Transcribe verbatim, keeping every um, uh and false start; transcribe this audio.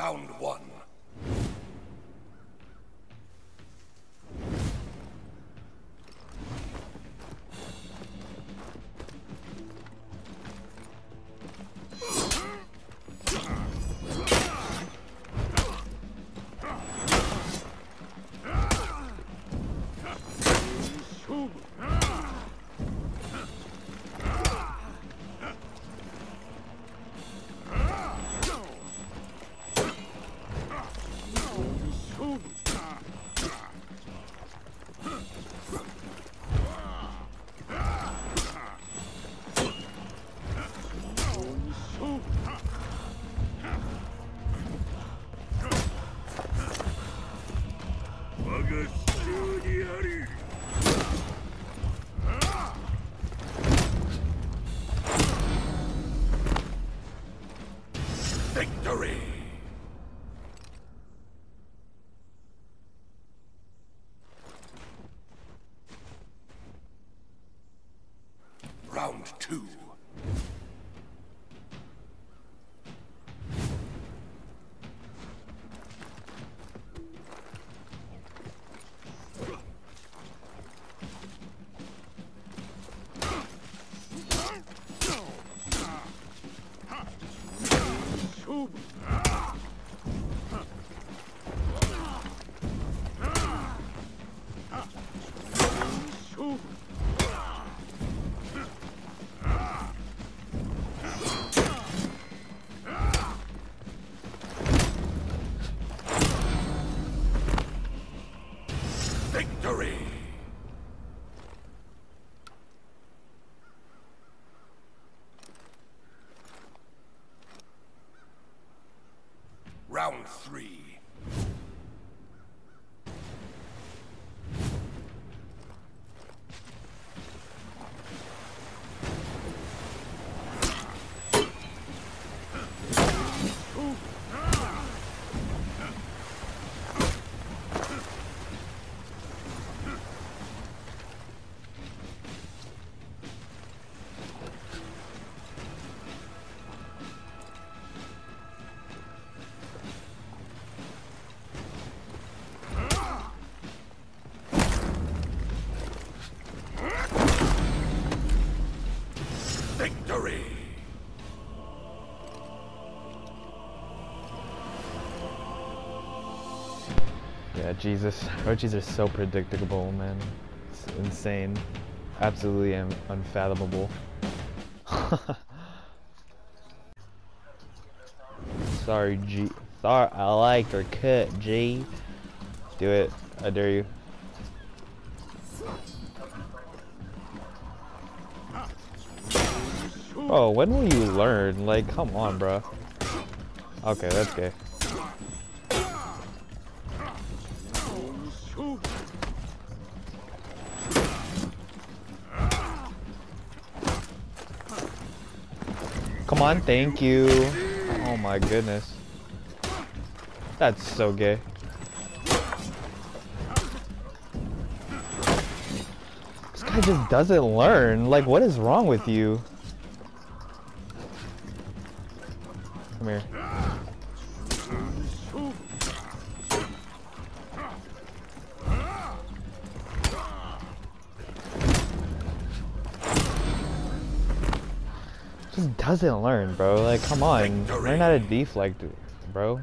Round one. Victory! Round two. Victory! Round three. Victory! Yeah, Jesus. Orochis are so predictable, man. It's insane. Absolutely un unfathomable. Sorry, G. Sorry, I like your cut, G. Do it. I dare you. Oh, when will you learn? Like, come on, bro. Okay, that's gay. Come on, thank you. Oh my goodness. That's so gay. This guy just doesn't learn. Like, what is wrong with you? Come here. Just doesn't learn, bro. Like, come on. Victory. Learn how to deflect, bro.